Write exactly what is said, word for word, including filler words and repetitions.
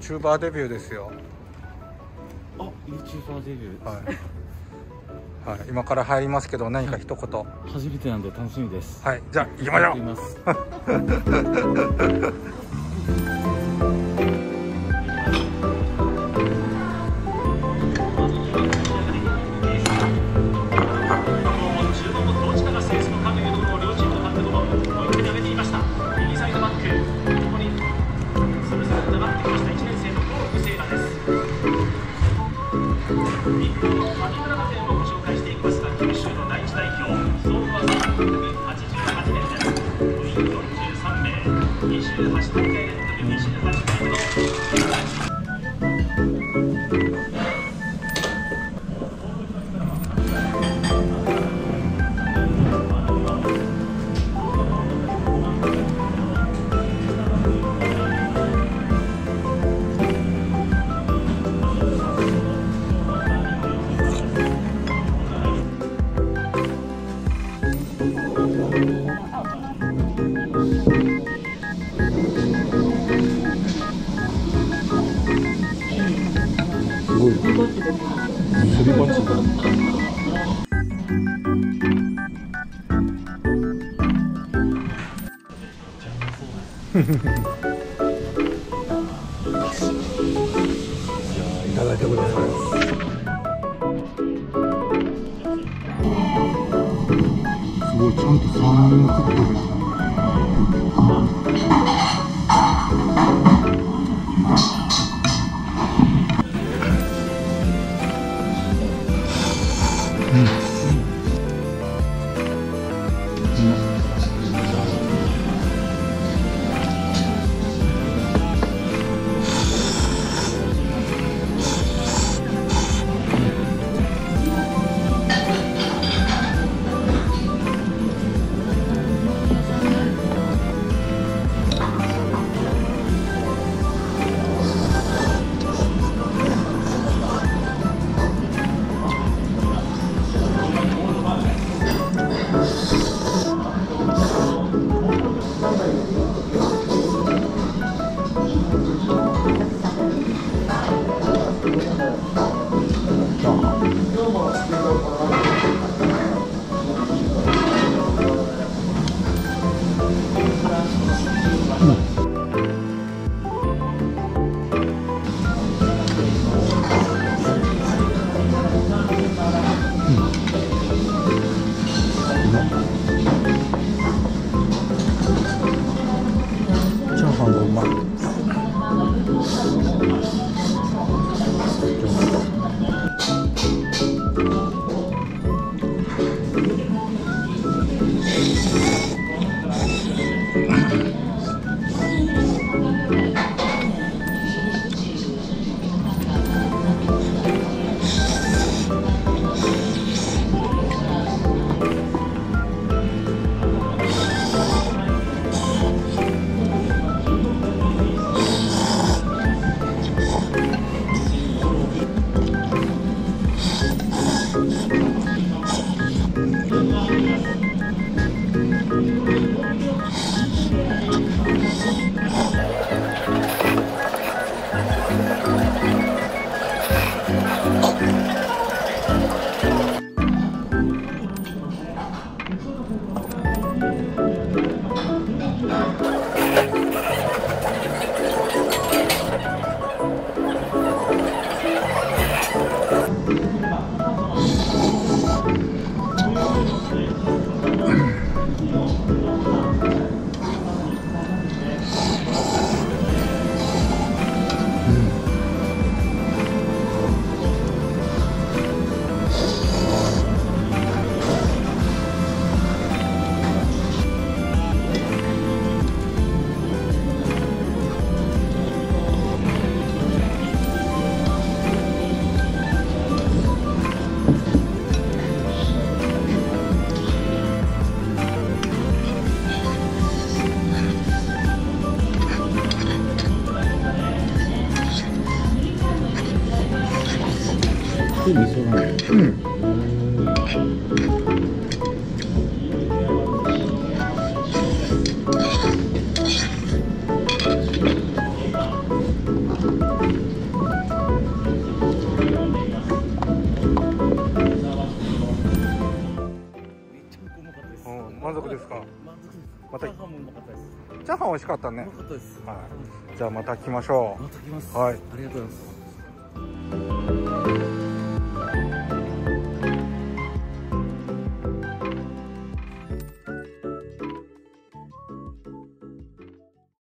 YouTuber デビューですよ。 あ、YouTuber デビュー。 はい、はい、今から入りますけど何か一言。 初めてなんで楽しみです。 はい、じゃあ行きましょう。いただいてください。すごいちゃんと酸味がついてる。 味噌ラーメン。うん。 満足ですか？ 満足です。 またチャーハンもうまかったです。 チャーハン美味しかったね。 うまかったです。 はい。じゃあまた来ましょう。 また来ます。 はい。 ありがとうございます。